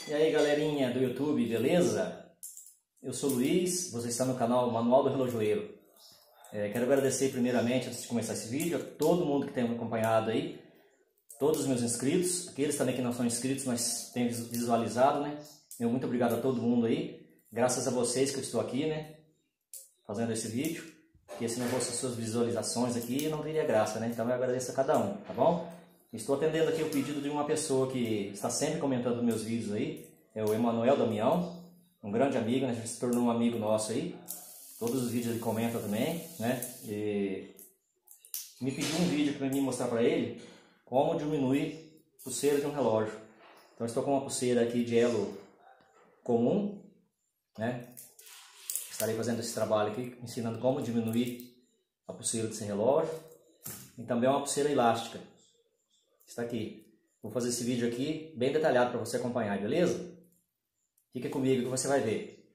E aí galerinha do YouTube, beleza? Eu sou o Luiz, você está no canal Manual do Relojoeiro. Quero agradecer primeiramente, antes de começar esse vídeo, a todo mundo que tem me acompanhado aí, todos os meus inscritos, aqueles também que não são inscritos, mas têm visualizado, né? Muito obrigado a todo mundo aí, graças a vocês que eu estou aqui, né? Fazendo esse vídeo, porque se não fossem suas visualizações aqui, não teria graça, né? Então eu agradeço a cada um, tá bom? Estou atendendo aqui o pedido de uma pessoa que está sempre comentando meus vídeos aí, é o Emanuel Damião, um grande amigo, né? Já se tornou um amigo nosso aí, todos os vídeos ele comenta também, né? E me pediu um vídeo para mim mostrar para ele como diminuir pulseira de um relógio. Então estou com uma pulseira aqui de elo comum, né? Estarei fazendo esse trabalho aqui, ensinando como diminuir a pulseira desse relógio. E também uma pulseira elástica. Está aqui. Vou fazer esse vídeo aqui bem detalhado para você acompanhar, beleza? Fica comigo que você vai ver.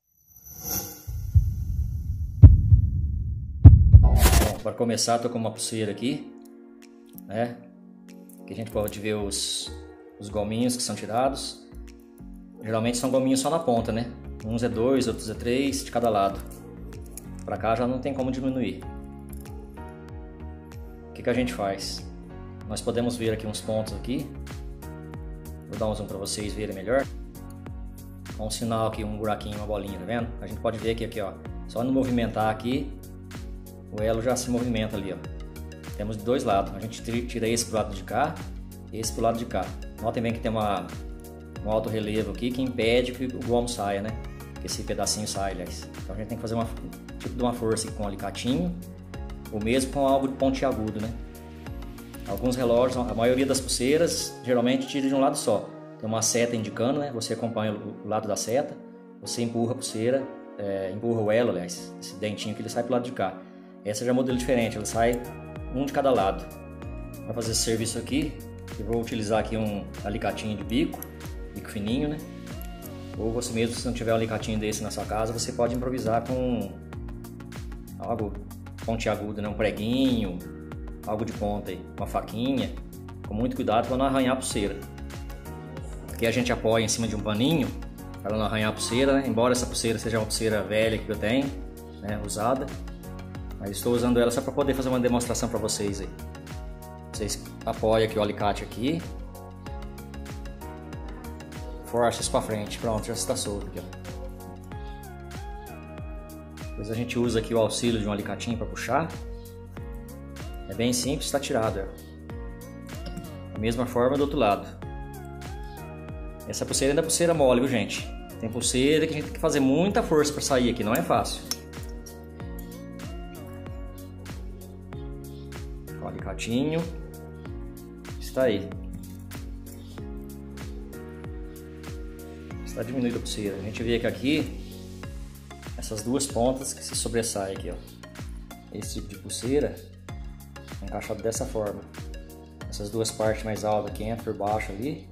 Bom, para começar, estou com uma pulseira aqui, né? Que a gente pode ver os gominhos que são tirados. Geralmente são gominhos só na ponta, né? Uns é 2, outros é 3 de cada lado. Para cá já não tem como diminuir. O que a gente faz? Nós podemos ver aqui uns pontos aqui. Vou dar um zoom para vocês verem melhor. Com um sinal aqui, um buraquinho, uma bolinha, tá vendo? A gente pode ver que aqui, ó, só no movimentar aqui, o elo já se movimenta ali, ó. Temos de dois lados. A gente tira esse pro lado de cá e esse pro lado de cá. Notem bem que tem um alto relevo aqui que impede que o gomo saia, né? Que esse pedacinho saia, aliás. Então a gente tem que fazer tipo de uma força aqui com um alicatinho, ou mesmo com algo pontiagudo, né? Alguns relógios, a maioria das pulseiras, geralmente tira de um lado só. Tem uma seta indicando, né? Você acompanha o lado da seta, você empurra a pulseira, empurra o elo, aliás, esse dentinho que ele sai pro lado de cá. Essa já é um modelo diferente, ele sai um de cada lado. Para fazer esse serviço aqui, eu vou utilizar aqui um alicatinho de bico fininho, né? Ou você mesmo, se não tiver um alicatinho desse na sua casa, você pode improvisar com algo pontiagudo, né? Um preguinho, algo de ponta aí, uma faquinha, com muito cuidado para não arranhar a pulseira. Aqui a gente apoia em cima de um paninho para não arranhar a pulseira, né? Embora essa pulseira seja uma pulseira velha que eu tenho, né? Usada, mas estou usando ela só para poder fazer uma demonstração para vocês aí. Vocês apoiam aqui o alicate aqui, força isso para frente, pronto, já está solto aqui, ó. Depois a gente usa aqui o auxílio de um alicatinho para puxar. É bem simples, está tirado, ó. Da mesma forma do outro lado. Essa pulseira ainda é pulseira mole, viu, gente? Tem pulseira que a gente tem que fazer muita força para sair aqui, não é fácil. O alicatinho está aí. Está diminuindo a pulseira. A gente vê que aqui essas duas pontas que se sobressaem aqui, ó. Esse tipo de pulseira é encaixado dessa forma. Essas duas partes mais altas que entram por baixo ali.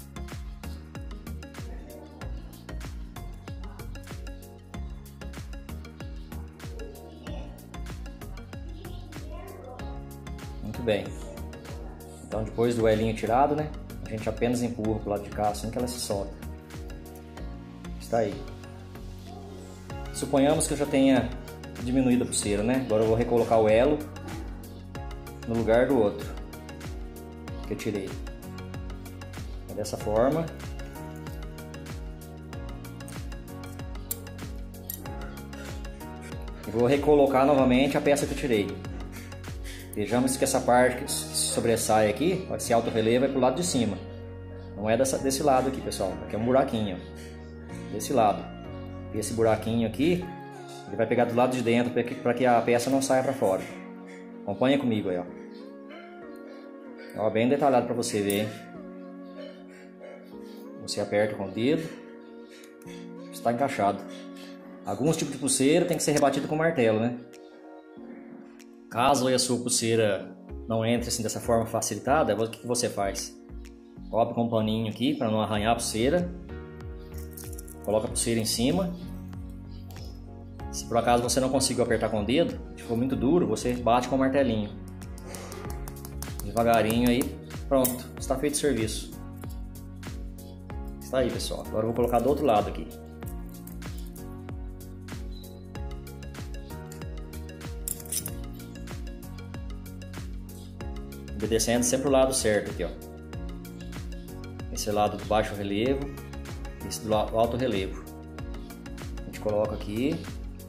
Muito bem. Então depois do elinho tirado, né? A gente apenas empurra pro lado de cá assim que ela se solta. Está aí. Suponhamos que eu já tenha diminuído a pulseira, né? Agora eu vou recolocar o elo no lugar do outro que eu tirei. É dessa forma. E vou recolocar novamente a peça que eu tirei. Vejamos que essa parte que sobressai aqui, esse alto relevo é para o lado de cima. Não é desse lado aqui, pessoal. Aqui é um buraquinho. Desse lado. E esse buraquinho aqui, ele vai pegar do lado de dentro para que a peça não saia para fora. Acompanha comigo aí, ó. Ó, bem detalhado para você ver, hein? Você aperta com o dedo, está encaixado. Alguns tipos de pulseira tem que ser rebatido com martelo, né? Caso a sua pulseira não entre assim dessa forma facilitada, o que você faz? Cobre com um paninho aqui para não arranhar a pulseira. Coloca a pulseira em cima. Se por acaso você não conseguiu apertar com o dedo, se for muito duro, você bate com o martelinho. Devagarinho aí, pronto, está feito o serviço. Está aí, pessoal. Agora eu vou colocar do outro lado aqui. Obedecendo sempre o lado certo aqui, ó. Esse é o lado do baixo relevo, esse do alto relevo. A gente coloca aqui.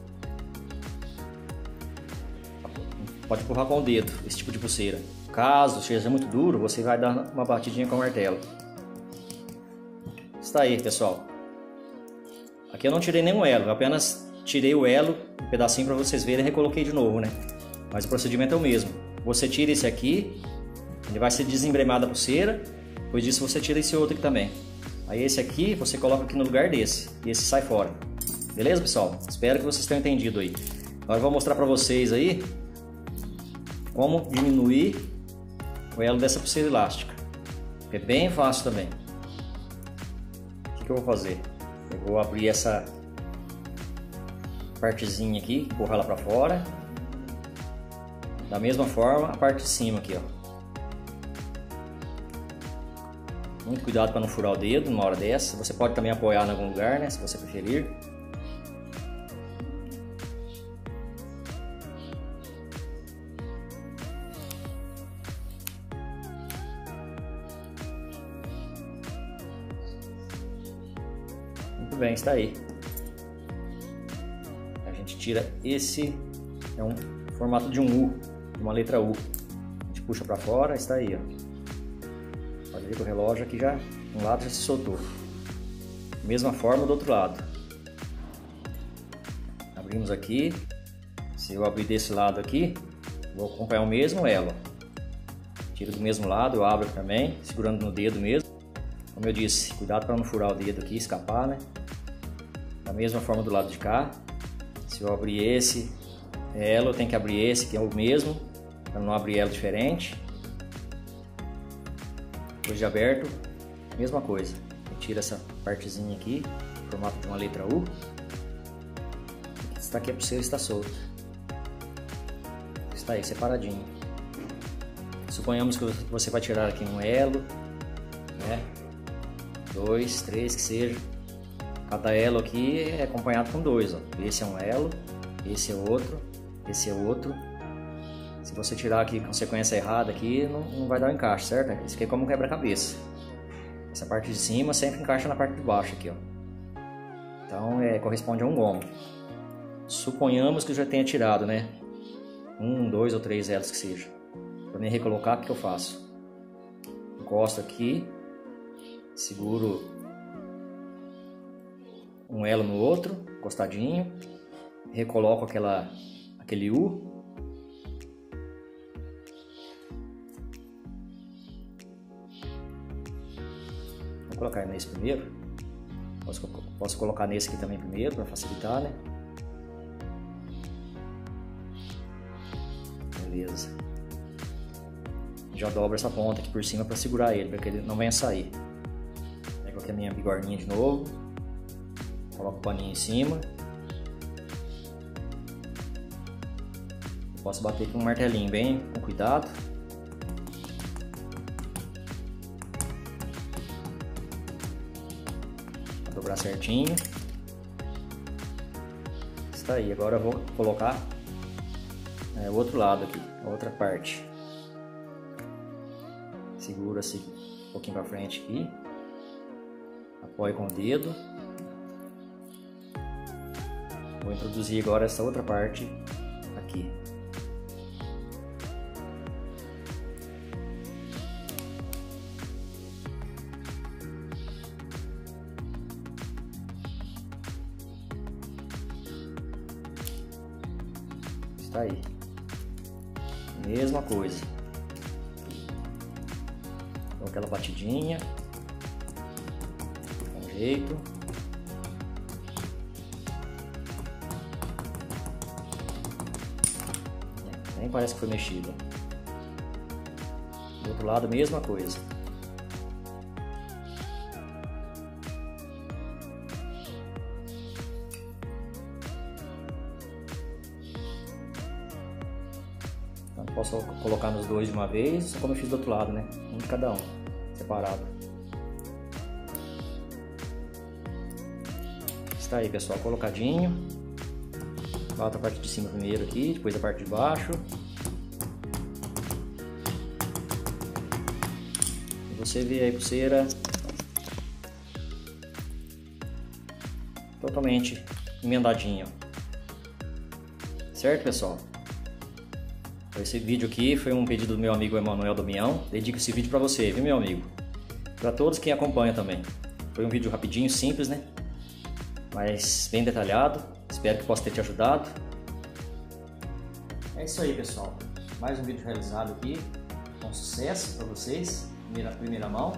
Pode empurrar com o dedo, esse tipo de pulseira. Caso seja muito duro, você vai dar uma batidinha com o martelo. Está aí, pessoal. Aqui eu não tirei nenhum elo, eu apenas tirei o elo, um pedacinho para vocês verem e recoloquei de novo, né? Mas o procedimento é o mesmo. Você tira esse aqui, ele vai ser desembremado a pulseira, depois disso você tira esse outro aqui também. Aí esse aqui você coloca aqui no lugar desse, e esse sai fora. Beleza, pessoal? Espero que vocês tenham entendido aí. Agora eu vou mostrar para vocês aí como diminuir o elo dessa pulseira elástica. É bem fácil também. O que eu vou fazer? Eu vou abrir essa partezinha aqui, empurrar ela para fora. Da mesma forma, a parte de cima aqui, ó. Muito cuidado para não furar o dedo numa hora dessa. Você pode também apoiar em algum lugar, né, se você preferir. Muito bem, está aí. A gente tira esse, é um formato de um U, uma letra U. A gente puxa para fora, está aí, ó. Pode ver que o relógio aqui já, um lado já se soltou. Mesma forma do outro lado. Abrimos aqui. Se eu abrir desse lado aqui, vou acompanhar o mesmo elo. Tiro do mesmo lado, eu abro também, segurando no dedo mesmo. Como eu disse, cuidado para não furar o dedo aqui, escapar, né? Da mesma forma do lado de cá. Se eu abrir esse elo, eu tenho que abrir esse, que é o mesmo, para não abrir elo diferente. Depois de aberto, mesma coisa. Tira essa partezinha aqui, formato de uma letra U. Está aqui a pulseira, está solta. Está aí, separadinho. Suponhamos que você vai tirar aqui um elo, né? 2, 3, que seja. Cada elo aqui é acompanhado com 2, ó. Esse é um elo, esse é outro, esse é outro. Se você tirar aqui com sequência errada aqui, não vai dar o encaixe, certo? Isso aqui é como um quebra-cabeça. Essa parte de cima sempre encaixa na parte de baixo aqui, ó. Então corresponde a um gomo. Suponhamos que eu já tenha tirado, né? 1, 2 ou 3 elos que seja. Para mim recolocar, o que eu faço? Encosto aqui, seguro um elo no outro, encostadinho, recoloco aquele U. Vou colocar nesse primeiro. Posso colocar nesse aqui também primeiro para facilitar, né? Beleza. Já dobro essa ponta aqui por cima para segurar ele, para que ele não venha sair. Pego aqui a minha bigorninha de novo. Coloco o paninho em cima. Posso bater com um martelinho bem com cuidado. Dobrar certinho. Está aí. Agora eu vou colocar o outro lado aqui, a outra parte. Segura assim um pouquinho para frente aqui. Apoio com o dedo. Vou introduzir agora essa outra parte aqui. Está aí. Mesma coisa. Dou aquela batidinha. Com jeito. Nem parece que foi mexido. Do outro lado, mesma coisa. Então, posso colocar nos dois de uma vez, como eu fiz do outro lado, né? Um de cada um, separado. Está aí, pessoal, colocadinho. Bota a parte de cima primeiro aqui, depois a parte de baixo. E você vê aí a pulseira totalmente emendadinha, certo, pessoal? Esse vídeo aqui foi um pedido do meu amigo Emanuel Damião. Dedico esse vídeo para você, viu, meu amigo? Para todos que acompanham também. Foi um vídeo rapidinho, simples, né? Mas bem detalhado. Espero que possa ter te ajudado. É isso aí, pessoal. Mais um vídeo realizado aqui com sucesso para vocês, primeira mão.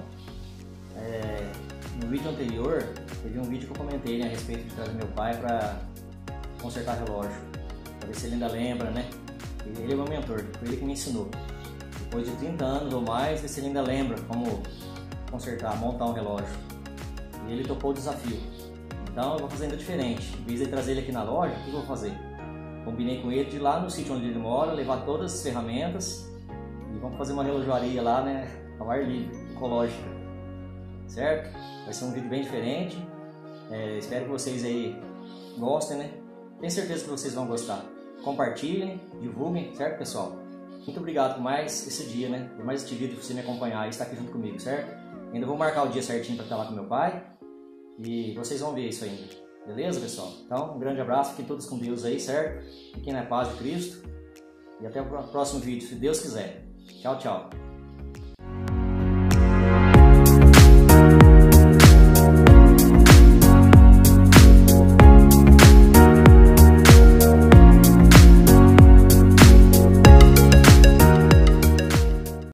No vídeo anterior, teve um vídeo que eu comentei, né, a respeito de trazer meu pai para consertar relógio, para ver se ele ainda lembra, né? Ele é meu mentor, foi ele que me ensinou. Depois de 30 anos ou mais, ver se ele ainda lembra como consertar, montar um relógio. E ele topou o desafio. Então eu vou fazer ainda diferente. Em vez de trazer ele aqui na loja, o que eu vou fazer? Combinei com ele de ir lá no sítio onde ele mora, levar todas as ferramentas e vamos fazer uma relojoaria lá, né, ao ar livre, ecológica, certo? Vai ser um vídeo bem diferente. Espero que vocês aí gostem, né? Tenho certeza que vocês vão gostar. Compartilhem, divulguem, certo, pessoal? Muito obrigado por mais esse dia, né? Por mais este vídeo que você me acompanhar e estar aqui junto comigo, certo? Ainda vou marcar o dia certinho para estar lá com meu pai e vocês vão ver isso ainda. Beleza, pessoal? Então, um grande abraço, fiquem todos com Deus aí, certo? Fiquem na paz de Cristo e até o próximo vídeo, se Deus quiser. Tchau, tchau.